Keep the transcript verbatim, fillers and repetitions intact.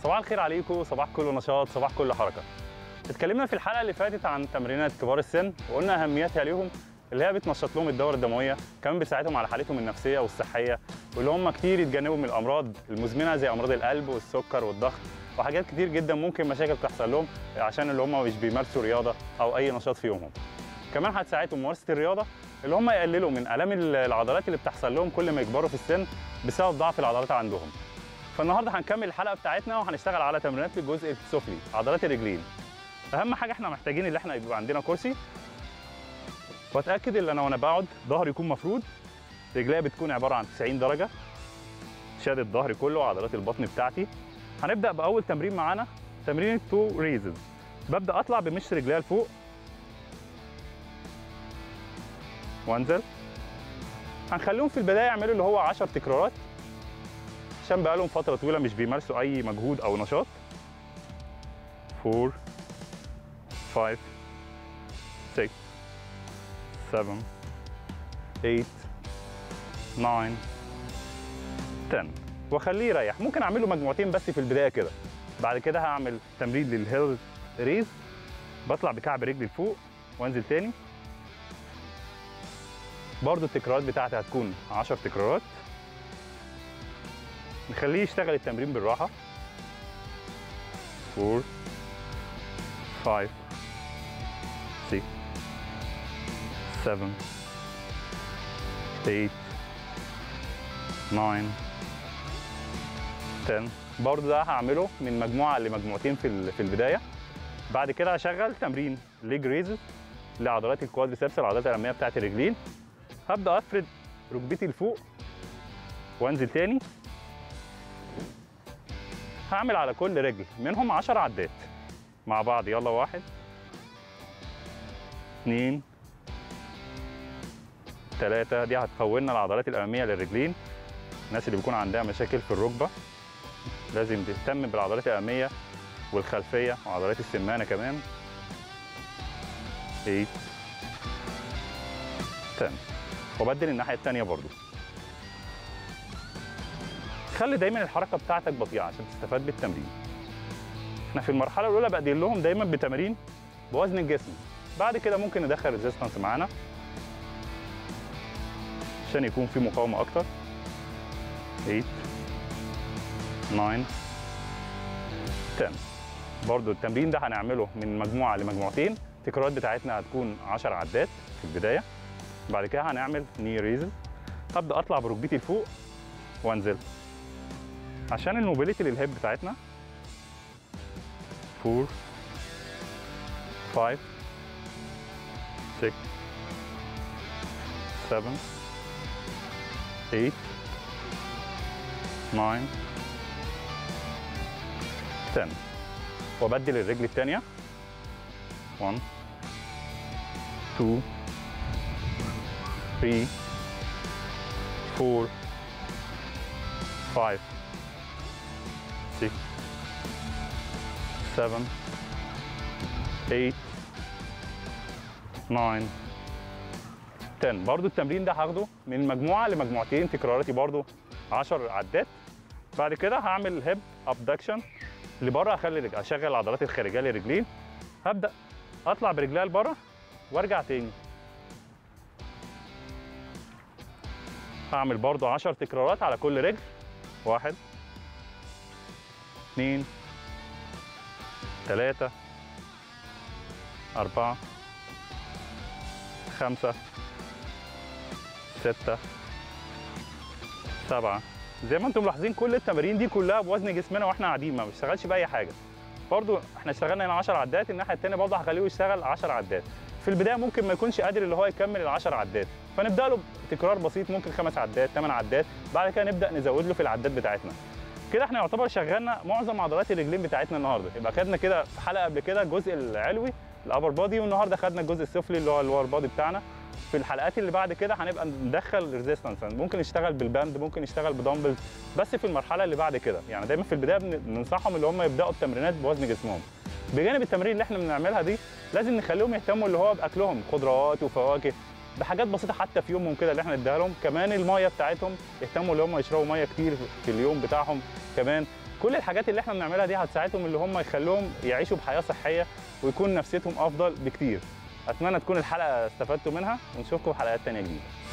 صباح الخير عليكم، صباح كل نشاط، صباح كل حركه. اتكلمنا في الحلقه اللي فاتت عن تمرينات كبار السن وقلنا اهميتها ليهم، اللي هي بتنشط لهم الدوره الدمويه، كمان بتساعدهم على حالتهم النفسيه والصحيه، واللي هم كتير يتجنبوا من الامراض المزمنه زي امراض القلب والسكر والضغط وحاجات كتير جدا ممكن مشاكل تحصل لهم عشان اللي هم مش بيمارسوا رياضه او اي نشاط في يومهم. كمان هتساعدهم ممارسه الرياضه اللي هم يقللوا من الام العضلات اللي بتحصل لهم كل ما يكبروا في السن بسبب ضعف العضلات عندهم. فالنهارده هنكمل الحلقه بتاعتنا وهنشتغل على تمرينات الجزء السفلي، عضلات الرجلين. اهم حاجه احنا محتاجين اللي احنا يبقى عندنا كرسي، واتاكد ان انا وانا بقعد ظهري يكون مفرود، رجليا بتكون عباره عن تسعين درجه، شادد ظهري كله وعضلات البطن بتاعتي. هنبدا باول تمرين معانا، تمرين التو ريزز. ببدا اطلع بمشط رجليا لفوق وانزل. هنخليهم في البدايه يعملوا اللي هو عشر تكرارات عشان بقالهم فتره طويله مش بيمارسوا اي مجهود او نشاط. أربعة خمسة ستة سبعة ثمانية تسعة عشرة، واخليه يريح. ممكن اعمله مجموعتين بس في البدايه كده. بعد كده هعمل تمرين للهيل ريز، بطلع بكعب رجلي لفوق وانزل تاني. برضو التكرارات بتاعتي هتكون عشر تكرارات. نخليه يشتغل التمرين بالراحه. أربعة خمسة ستة سبعة ثمانية تسعة عشرة. برضو ده هعمله من مجموعه لمجموعتين في في البدايه. بعد كده هشغل تمرين ليج ريزز لعضلات الكوادريسبس، العضلات الاماميه بتاعت الرجلين. هبدا افرد ركبتي لفوق وانزل تاني. هعمل على كل رجل منهم عشر عدات مع بعض. يلا، واحد اتنين تلاتة. دي هتقوي العضلات الاماميه للرجلين. الناس اللي بيكون عندها مشاكل في الركبه لازم تهتم بالعضلات الاماميه والخلفيه وعضلات السمانه كمان. تمانية عشرة. وبدل الناحيه الثانيه برضو. خلي دايما الحركه بتاعتك بطيئه عشان تستفاد بالتمرين. احنا في المرحله الاولى بقدم لهم دايما بتمارين بوزن الجسم. بعد كده ممكن ندخل ريزيستنس معانا عشان يكون في مقاومه اكتر. تمانية تسعة عشرة. برضو التمرين ده هنعمله من مجموعه لمجموعتين. التكرارات بتاعتنا هتكون عشر عدات في البدايه. بعد كده هنعمل ني ريزز. هبدا اطلع بركبتي لفوق وانزل عشان الموبيليتي للهيب بتاعتنا. أربعة خمسة ستة سبعة ثمانية تسعة عشرة. وبدل الرجل الثانيه. واحد اتنين تلاتة أربعة خمسة ستة سبعة ثمانية تسعة عشرة. برضو التمرين ده هاخده من مجموعه لمجموعتين، تكراراتي برضو عشر عدات. بعد كده هعمل هيب ابدكشن لبره. اخلي رجل اشغل العضلات الخارجيه للرجلين. هبدا اطلع برجليا لبره وارجع تاني. هعمل برضو عشر تكرارات على كل رجل. واحد اتنين تلاتة أربعة خمسة ستة سبعة. زي ما انتم ملاحظين كل التمارين دي كلها بوزن جسمنا واحنا قاعدين، ما بنشتغلش باي حاجه. برضو احنا اشتغلنا هنا عشر عدات، الناحيه الثانيه برضو هخليه يشتغل عشر عدات. في البدايه ممكن ما يكونش قادر اللي هو يكمل ال عشر عدات، فنبدا له تكرار بسيط، ممكن خمس عدات ثمان عدات. بعد كده نبدا نزود له في العدات بتاعتنا. كده احنا يعتبر شغلنا معظم عضلات الرجلين بتاعتنا النهارده. يبقى خدنا كده في حلقه قبل كده الجزء العلوي الابر بادي، والنهارده خدنا الجزء السفلي اللي هو اللور بادي بتاعنا. في الحلقات اللي بعد كده هنبقى ندخل ريزيستنس، ممكن نشتغل بالباند، ممكن نشتغل بدمبلز، بس في المرحله اللي بعد كده. يعني دايما في البدايه بننصحهم اللي هم يبداوا التمرينات بوزن جسمهم. بجانب التمارين اللي احنا بنعملها دي لازم نخليهم يهتموا اللي هو باكلهم، خضروات وفواكه، بحاجات بسيطه حتى في يومهم كده اللي احنا نديها لهم. كمان الميه بتاعتهم يهتموا اللي هم يشربوا ميه كتير في اليوم بتاعهم. كمان كل الحاجات اللي احنا بنعملها دي هتساعدهم اللي هم يخلوهم يعيشوا بحياه صحيه ويكون نفسيتهم افضل بكتير. اتمنى تكون الحلقه استفدتوا منها، ونشوفكم في حلقات تانيه جديده.